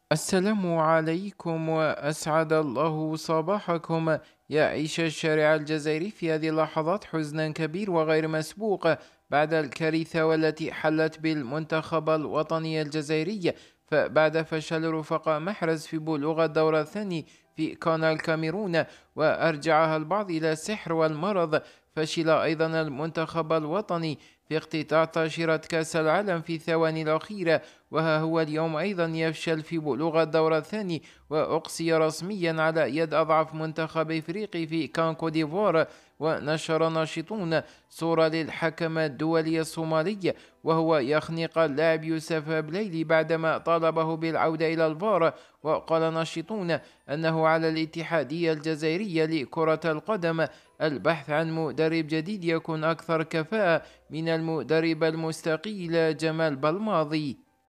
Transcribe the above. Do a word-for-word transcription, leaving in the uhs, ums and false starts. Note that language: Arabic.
السلام عليكم وأسعد الله صباحكم. يعيش الشارع الجزائري في هذه اللحظات حزنا كبير وغير مسبوق بعد الكارثة والتي حلت بالمنتخب الوطني الجزائري. فبعد فشل رفقاء محرز في بلوغ الدور الثاني في كان الكاميرون وأرجعها البعض إلى السحر والمرض، فشل أيضا المنتخب الوطني في اقتطاع تاشيرة كأس العالم في الثواني الأخيرة، وها هو اليوم أيضا يفشل في بلوغ الدور الثاني وأقصي رسميا على يد أضعف منتخب إفريقي في كان كوديفوار. ونشر ناشطون صورة للحكم الدولي الصومالي وهو يخنق اللاعب يوسف بليلي بعدما طالبه بالعودة إلى الفار. وقال ناشطون أنه على الاتحادية الجزائرية لكرة القدم البحث عن مدرب جديد يكون أكثر كفاءة من المدرب المستقيل جمال بلماضي.